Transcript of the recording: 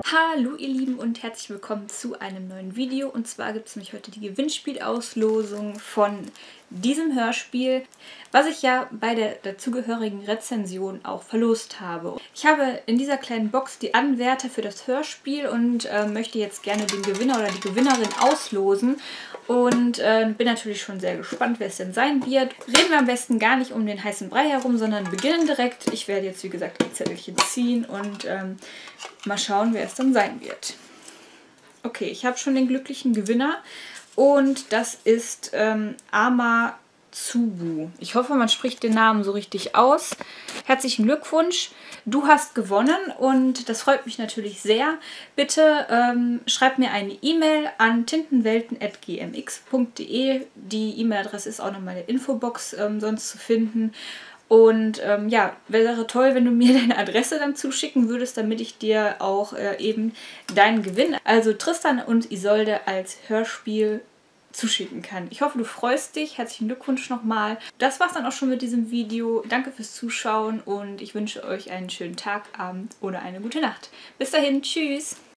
Hallo ihr Lieben und herzlich willkommen zu einem neuen Video. Und zwar gibt es nämlich heute die Gewinnspielauslosung von diesem Hörspiel, was ich ja bei der dazugehörigen Rezension auch verlost habe. Ich habe in dieser kleinen Box die Anwärter für das Hörspiel und möchte jetzt gerne den Gewinner oder die Gewinnerin auslosen. Und bin natürlich schon sehr gespannt, wer es denn sein wird. Reden wir am besten gar nicht um den heißen Brei herum, sondern beginnen direkt. Ich werde jetzt, wie gesagt, die Zettelchen ziehen und mal schauen, wer es dann sein wird. Okay, ich habe schon den glücklichen Gewinner und das ist Amatsubu. Ich hoffe, man spricht den Namen so richtig aus. Herzlichen Glückwunsch, du hast gewonnen und das freut mich natürlich sehr. Bitte schreib mir eine E-Mail an tintenwelten@gmx.de. Die E-Mail-Adresse ist auch noch mal in der Infobox sonst zu finden. Und ja, wäre toll, wenn du mir deine Adresse dann zuschicken würdest, damit ich dir auch eben deinen Gewinn, also Tristan und Isolde als Hörspiel zuschicken kann. Ich hoffe, du freust dich. Herzlichen Glückwunsch nochmal. Das war's dann auch schon mit diesem Video. Danke fürs Zuschauen und ich wünsche euch einen schönen Tag, Abend oder eine gute Nacht. Bis dahin, tschüss!